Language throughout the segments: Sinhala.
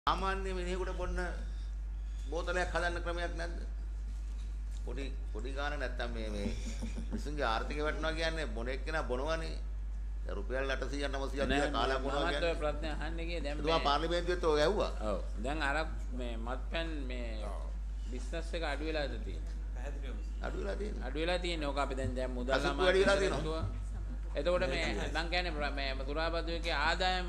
සාමාන්‍ය මිනිහෙකුට බොන්න බෝතලයක් හදන්න ක්‍රමයක් නැද්ද? පොඩි ගාන නැත්තම් මේ මිනිස්සුන්ගේ ආර්ථිකය වටනවා කියන්නේ බොන එක්කෙනා බොනවනේ. දැන් රුපියල් 800 900ක් දීලා කාලා බොනවා කියන්නේ. මම ප්‍රශ්න අහන්නේ කියේ දැන් මේ පාර්ලිමේන්තුවේත් ඔය ඇහුවා. ඔව්. දැන් අර මේ මත්පැන් මේ බිස්නස් එක අඩු වෙලාද තියෙන්නේ? පැහැදිලිවම. අඩු වෙලා තියෙන්නේ. ඕක අපි දැන් මුදල් ලාභ වැඩි වෙලා තියෙනවා. එතකොට මේ මං කියන්නේ මේ තුරාබද්දුවේ ආදායම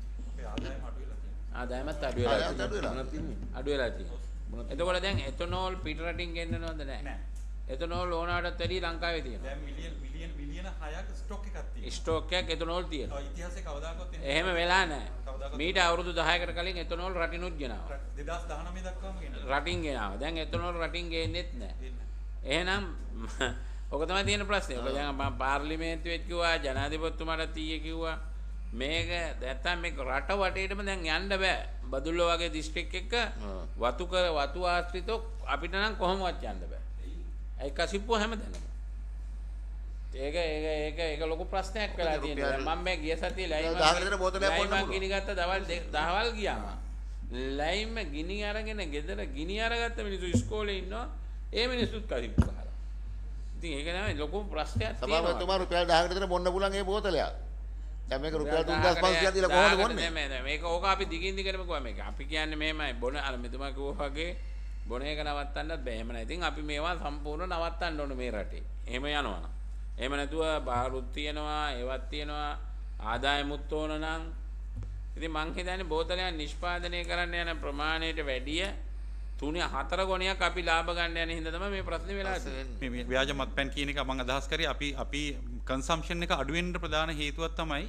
ආදායමත් අඩු වෙලා තියෙනවා. එතකොට දැන් එතනෝල් පිට රටින් ගෙන්නනවද නැහැ? එතනෝල් ඕනකටත් වැඩි ලංකාවේ තියෙනවා. දැන් මිලියන 6ක් ස්ටොක් එකක් තියෙනවා. ස්ටොක් එකක් එතනෝල් තියෙනවා. ඔව් ඉතිහාසයේ කවදාකවත් එහෙම වෙලා නැහැ. මීට අවුරුදු 10කට කලින් එතනෝල් රටිනුත් ගෙනාවා. 2019 දක්වාම ගෙනාවා. රටින් ගෙනාවා. දැන් එතනෝල් රටින් ගේන්නෙත් නැහැ. එහෙනම් ඔක තමයි තියෙන ප්‍රශ්නේ. ඔක දැන් මම පාර්ලිමේන්තුවේත් කිව්වා ජනාධිපතිතුමාට ඊයේ කිව්වා මේක නැත්තම් මේක රට වටේටම දැන් යන්න බෑ. බදුල්ල වගේ දිස්ත්‍රික් එක වතු ආශ්‍රිතව අපිට නම් කොහොමවත් යන්න බෑ. ඒ කසිප්පුව හැමදැනම. ඒක ලොකු ප්‍රශ්නයක් වෙලා තියෙනවා. මම මේ ගිය සතියේ ලයිම් ගිනි ගත්ත දවල් ගියාම ලයිම් ගිනි අරගෙන ගෙදර ගිනි අරගත්ත මිනිස්සු ඉස්කෝලේ ඉන්නවා. ඒ මිනිස්සුත් කසිප්පු ගහලා. ඉතින් ඒක නෑ ලොකු ප්‍රශ්නයක් තියෙනවා. සභාපතිතුමා රුපියල් 10කට විතර බොන්න පුළුවන් ඒ බෝතලයක්. දැන් මේක රුපියල් 3500ක් දීලා කොහොමද බොන්නේ? නෑ මේක ඕක අපි දිගින් දිගටම කිව්වා මේක. අපි කියන්නේ මෙහෙමයි බොන අර මෙතුමා කිව්වා වගේ බොන එක නවත්තන්නත් බෑ. එහෙම නැහැ. ඉතින් අපි මේවා සම්පූර්ණ නවත්තන්න ඕන මේ රටේ. එහෙම යනවා නම්. එහෙම නැතුව බාරුත් තියෙනවා, ඒවත් තියෙනවා, ආදායමුත් ඕන නම්. ඉතින් මං හිතන්නේ බෝතලයක් නිෂ්පාදනය කරන්න යන ප්‍රමාණයට වැඩිය 3-4 ගුණයක් අපි ලාභ ගන්න යන හින්දා තමයි මේ ප්‍රශ්නේ වෙලා තියෙන්නේ. මේ ව්‍යාජ මත්පැන් කියන එක මම අදහස් කරේ අපි කන්සම්ප්ෂන් එක අඩු වෙන්න ප්‍රධාන හේතුවක් තමයි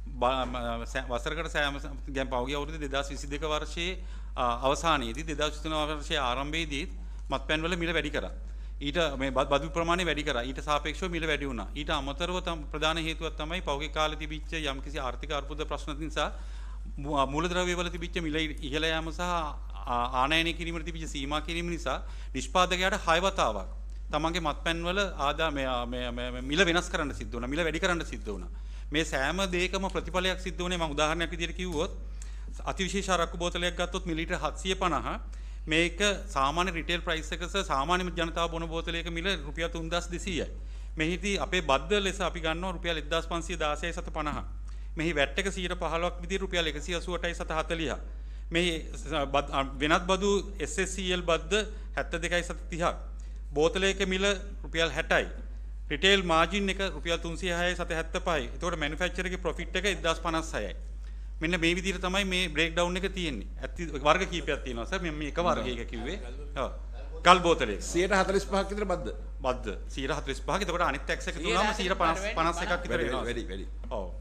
වසරකට සෑම දැන් පහුගිය අවුරුදු 2022 වර්ෂයේ අවසානයේදී 2023 වර්ෂයේ ආරම්භයේදී මත්පැන් වල මිල වැඩි කරා. ඊට මේ බදු ප්‍රමාණය වැඩි කරා. ඊට සාපේක්ෂව මිල වැඩි වුණා. ඊට අමතරව ප්‍රධාන හේතුවක් තමයි පහුගිය කාලේ තිබිච්ච යම්කිසි ආර්ථික අර්බුද ප්‍රශ්න නිසා මූලද්‍රව්‍ය වල තිබිච්ච මිල ඉහළ යාම සහ ආනයනය කිරීමට තිබිච්ච සීමා කිරීම නිසා නිෂ්පාදකයාට 6 වතාවක් තමන්ගේ මත්පැන් වල මිල වෙනස් කරන්න සිද්ධ වුණා. මිල වැඩි කරන්න සිද්ධ වුණා. මේ සෑම දෙයකම ප්‍රතිඵලයක් සිද්ධ වුණේ මම උදාහරණයක් විදිහට කිව්වොත් අතිවිශේෂ අරක්කු බෝතලයක් ගත්තොත් මිලිලීටර් 750 මේක සාමාන්‍ය රිටේල් ප්‍රයිස් එක සහ සාමාන්‍ය ජනතාව බොන බෝතලයක මිල රුපියල් 3200යි. මෙහිදී අපේ බද්ද ලෙස අපි ගන්නවා රුපියල් 1516.50. මෙහි වැට් එක 15%ක් විදිහට රුපියල් 188.40. මේ වෙනත් බදු SSCL බද්ද 72.30ක්. බෝතලයක මිල රුපියල් 60යි. රිටේල් මාජින් එක රුපියල් 306.75යි. ඒතකොට මැනුෆැක්චරර් එකේ ප්‍රොෆිට් එක 1056යි. මෙන්න මේ විදිහට තමයි මේ බ්‍රේක් ඩවුන් එක තියෙන්නේ. ඇත්ත වර්ග කීපයක් තියෙනවා සර්. මම මේ එක වර්ගයක කිව්වේ. ඔව්. ගල් බෝතලේ 145ක් විතර බද්ද. 145ක්. ඒතකොට අනිත් ටැක්ස් එක තුනම 151ක් විතර වෙනවා. වැඩි. ඔව්.